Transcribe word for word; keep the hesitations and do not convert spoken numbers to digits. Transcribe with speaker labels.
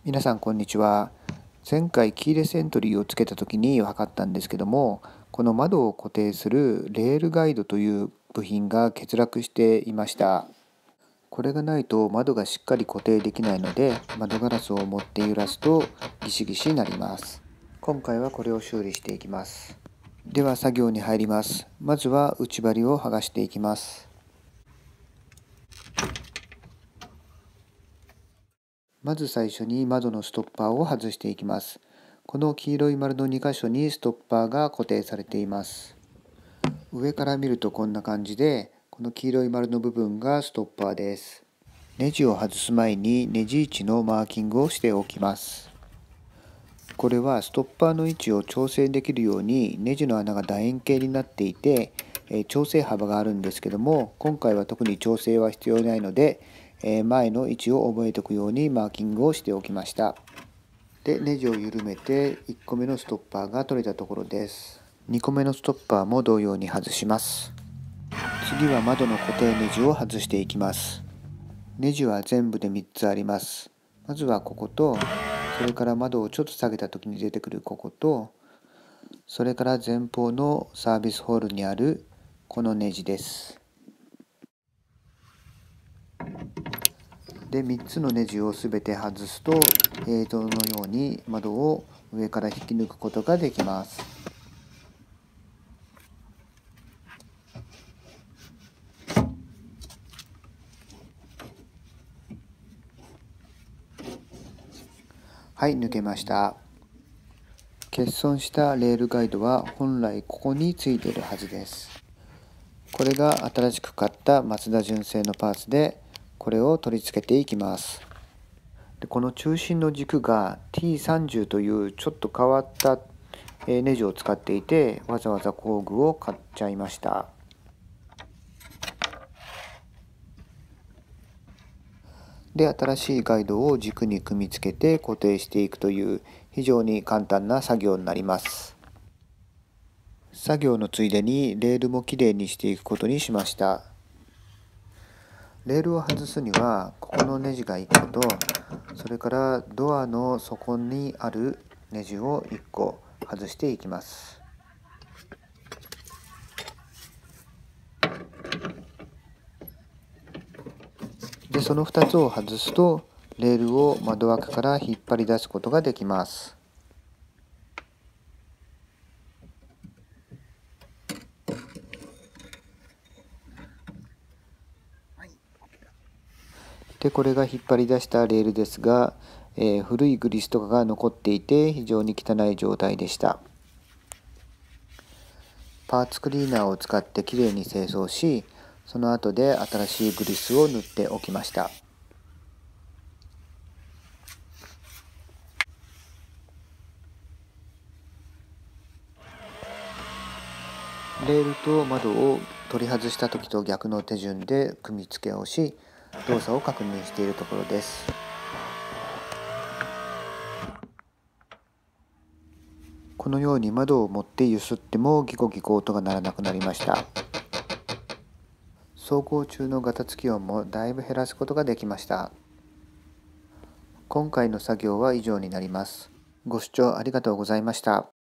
Speaker 1: 皆さんこんにちは。前回キーレスエントリーをつけた時に分かったんですけども、この窓を固定するレールガイドという部品が欠落していました。これがないと窓がしっかり固定できないので、窓ガラスを持って揺らすとギシギシになります。今回はこれを修理していきます。では作業に入ります。まずは内張りを剥がしていきます。まず最初に窓のストッパーを外していきます。この黄色い丸のに箇所にストッパーが固定されています。上から見るとこんな感じで、この黄色い丸の部分がストッパーです。ネジを外す前にネジ位置のマーキングをしておきます。これはストッパーの位置を調整できるようにネジの穴が楕円形になっていて、え調整幅があるんですけども、今回は特に調整は必要ないので、え前の位置を覚えておくようにマーキングをしておきました。で、ネジを緩めていっこめのストッパーが取れたところです。にこめのストッパーも同様に外します。次は窓の固定ネジを外していきます。ネジは全部でみっつあります。まずはここと、それから窓をちょっと下げた時に出てくるここと、それから前方のサービスホールにあるこのネジです。で、みっつのネジをすべて外すと、映像のように窓を上から引き抜くことができます。はい、抜けました。欠損したレールガイドは本来ここについているはずです。これが新しく買った松田純正のパーツで、これを取り付けていきます。で、この中心の軸が ティーさんじゅう というちょっと変わったネジを使っていて、わざわざ工具を買っちゃいました。で、新しいガイドを軸に組み付けて固定していくという非常に簡単な作業になります。作業のついでにレールもきれいにしていくことにしました。レールを外すにはここのネジがいっこと、それからドアの底にあるネジをいっこ外していきます。で、そのふたつを外すとレールを窓枠から引っ張り出すことができます。で、これが引っ張り出したレールですが、えー、古いグリスとかが残っていて非常に汚い状態でした。パーツクリーナーを使ってきれいに清掃し、その後で新しいグリスを塗っておきました。レールと窓を取り外した時と逆の手順で組み付けをし、動作を確認しているところです。このように窓を持って揺すってもギコギコ音が鳴らなくなりました。走行中のガタつき音もだいぶ減らすことができました。今回の作業は以上になります。ご視聴ありがとうございました。